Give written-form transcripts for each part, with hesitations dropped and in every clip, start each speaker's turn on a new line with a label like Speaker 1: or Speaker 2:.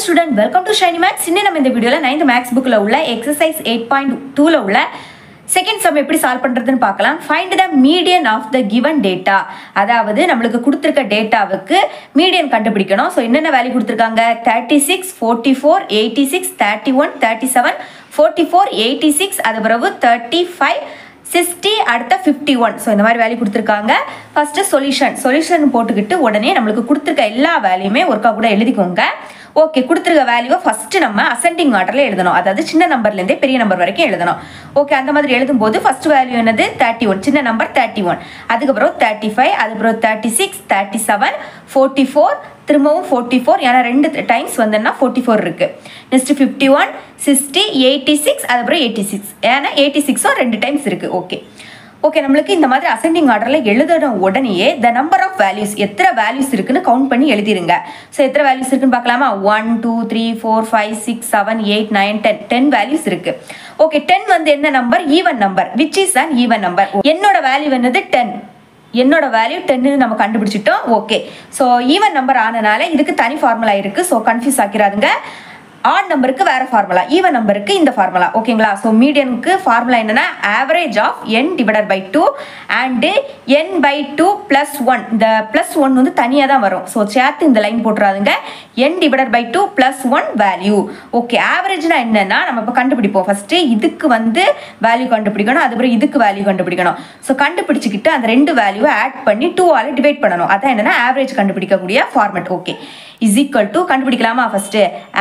Speaker 1: student, welcome to Shyni Maths. In this video, 9th Maths book exercise 8.2 second sum எப்படி solve பண்றதுன்னு பார்க்கலாம். Find the median of the given data. அதாவது நமக்கு கொடுத்திருக்க டேட்டாவுக்கு median கண்டுபிடிக்கணும். சோ என்னென்ன வேல்யூ கொடுத்திருக்காங்க? 36, 44, 86, 31, 37, 44, 86 அது பிறகு 35, 60 அடுத்த 51. சோ இந்த மாதிரி வேல்யூ கொடுத்திருக்காங்க. ஃபர்ஸ்ட் சொல்யூஷன் போட்டுக்கிட்டு உடனே நமக்கு கொடுத்திருக்க எல்லா வேல்யூமே ஒர்க்கா கூட எழுதிக்கோங்க. ஓகே, கொடுத்துருக்க வேல்யூவை ஃபர்ஸ்ட் நம்ம அசெண்டிங் ஆர்டர்ல எழுதணும். அதாவது சின்ன நம்பர்லேருந்தே பெரிய நம்பர் வரைக்கும் எழுதணும். ஓகே, அந்த மாதிரி எழுதும்போது ஃபர்ஸ்ட் வேல்யூ என்னது? 31, சின்ன நம்பர் 31, அதுக்கப்புறம் 35, அதுக்கப்புறம் 36, 37, 44, திரும்பவும் 44, ஏன்னா 2 டைம்ஸ் வந்தோம்னா 44 இருக்கு. நெக்ஸ்ட் 51, 60, 86, அதுக்கப்புறம் 86, ஏன்னா 86 2 டைம்ஸ் இருக்கு. ஓகே, நம்மளுக்கு இந்த மாதிரி அசெண்டிங் ஆர்டர்ல எழுதின உடனேயே த நம்பர் ஆஃப் வேல்யூஸ், எத்தனை வேல்யூஸ் இருக்குன்னு கவுண்ட் பண்ணி எழுதிருங்க. ஸோ எத்தனை வேல்யூஸ் இருக்குன்னு பார்க்கலாமா? 1, 2, 3, 4, 5, 6, 7, 8, 9, 10 வேல்யூஸ் இருக்கு. ஓகே, 10 வந்து என்ன நம்பர்? Even number, which is an even number. என்னோட வேல்யூ என்னது? 10. என்னோட வேல்யூ 10 நம்ம கண்டுபிடிச்சிட்டோம். ஓகே, ஸோ ஈவன் நம்பர் ஆனனால இதுக்கு தனி ஃபார்முலா இருக்கு. So confuse ஆக்கிறாதுங்க. ஆட் நம்பருக்கு வேற ஃபார்முலா, ஈவன் நம்பருக்கு இந்த ஃபார்முலா. ஓகேங்களா? ஸோ மீடியனுக்கு ஃபார்முலா என்னன்னா average of n divided by 2 and n by 2 plus 1. இந்த பிளஸ் 1 வந்து தனியாக தான் வரும். ஸோ சேர்த்து இந்த லைன் போட்டுறாதுங்க. n divided by 2 plus 1 value. Okay, ஆவரேஜ்னா என்னன்னா நம்ம இப்போ கண்டுபிடிப்போம். ஃபர்ஸ்ட் இதுக்கு வந்து வேல்யூ கண்டுபிடிக்கணும், அதுக்கப்புறம் இதுக்கு வேல்யூ கண்டுபிடிக்கணும். ஸோ கண்டுபிடிச்சிக்கிட்டு அந்த ரெண்டு வேல்யூவை ஆட் பண்ணி 2ஆல் டிவைட் பண்ணணும். அதான் என்னன்னா ஆவரேஜ் கண்டுபிடிக்கக்கூடிய format. Okay, is equal to கண்டுபிடிக்கலாமா? ஃபர்ஸ்ட்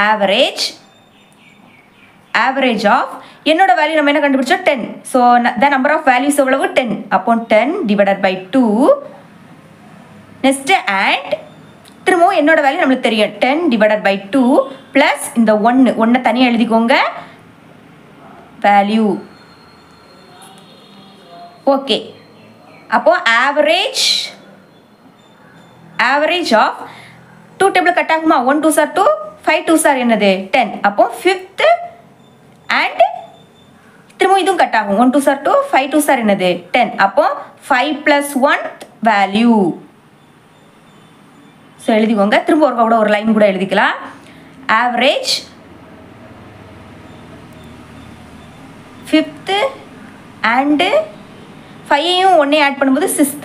Speaker 1: average of என்னோட வேல்யூ நம்ம என்ன கண்டுபிடிச்சோம்? 10. so the number of values எவ்வளவு? 10. அப்போ 10 divided by 2. next and திரும்பவும் என்னோட வேல்யூ நமக்கு தெரியும் 10 divided by 2 plus இந்த 1 தனியா எழுதிக்கோங்க வேல்யூ. ஓகே, அப்போ average of 2 டேபிள் கட் ஆகுமா? 1 2s are 2, 5 2s are என்னது? 10. அப்போ 5th and திரும்ப இதுவும் கட் ஆகும். 1 2s are 2, 5 2s are என்னது? 10. அப்போ 5 plus 1 வேல்யூ. ஸோ எழுதிக்கோங்க. திரும்ப ஒரு லைன் கூட எழுதிக்கலாம். ஆவரேஜ் 5th and 5ஐயும் 1ஐயும் ஆட் பண்ணும்போது 6th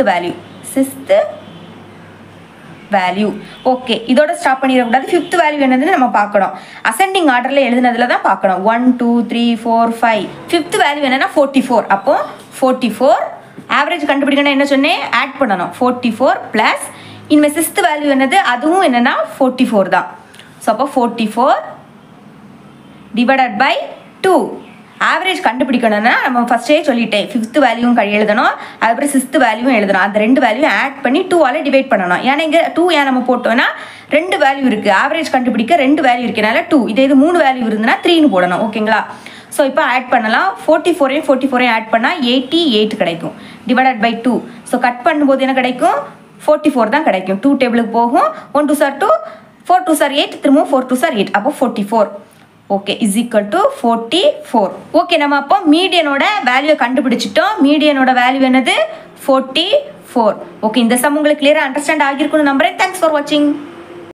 Speaker 1: வேல்யூ. ஓகே, இதோட ஸ்டாப் பண்ணிடக்கூடாது. 5th வேல்யூ என்னதுன்னு நம்ம பார்க்கணும். அசெண்டிங் ஆர்டர்ல எழுதுனதுல தான் பார்க்கணும். 1 2 3 4 5. 5th வேல்யூ என்னன்னா 44. அப்போ 44 ஆவரேஜ் கண்டுபிடிக்கணும். என்ன சொன்னேன்? ஆட் பண்ணணும். 44 பிளஸ் இனிமே 6th வேல்யூ என்னது? அதுவும் என்னன்னா 44 தான். ஸோ அப்போ 44 டிவைடட் பை 2. ஆவரேஜ் கண்டுபிடிக்கணும்னா நம்ம ஃபர்ஸ்டே சொல்லிட்டேன், 5th வேல்யூவும் எழுதணும், அதுக்கப்புறம் 6th வேல்யூவும் எழுதணும். அந்த ரெண்டு வேல்யூ ஆட் பண்ணி 2ஆல் டிவைட் பண்ணணும். ஏன்னா இங்கே 2 ஏன் நம்ம போட்டோம்னா 2 வேல்யூ இருக்குது. ஆவரேஜ் கண்டுபிடிக்க 2 வேல்யூ இருக்கனால 2. இது 3 வேல்யூ இருந்ததுன்னா 3ன்னு போடணும். ஓகேங்களா? ஸோ இப்போ ஆட் பண்ணலாம். 44ஐயும் ஆட் பண்ணால் 88 கிடைக்கும் டிவைடட் பை 2. ஸோ கட் பண்ணும்போது என்ன கிடைக்கும்? 44 தான் கிடைக்கும். 2 டேபிளுக்கு போகும். 1 2s are 2, 4 2s are 8, திரும்பவும் 4 2s are 8. அப்போ 44. Okay, is equal to 44. Okay, நம்ம அப்போ மீடியனோட வேல்யூ கண்டுபிடிச்சிட்டோம். மீடியனோட வேல்யூ என்னது? 44. ஓகே, இந்த சம் உங்களுக்கு கிளியரா அண்டர்ஸ்டாண்ட் ஆகியிருக்கும்னு நம்புறேன். தேங்க்ஸ் ஃபார் வாட்சிங்.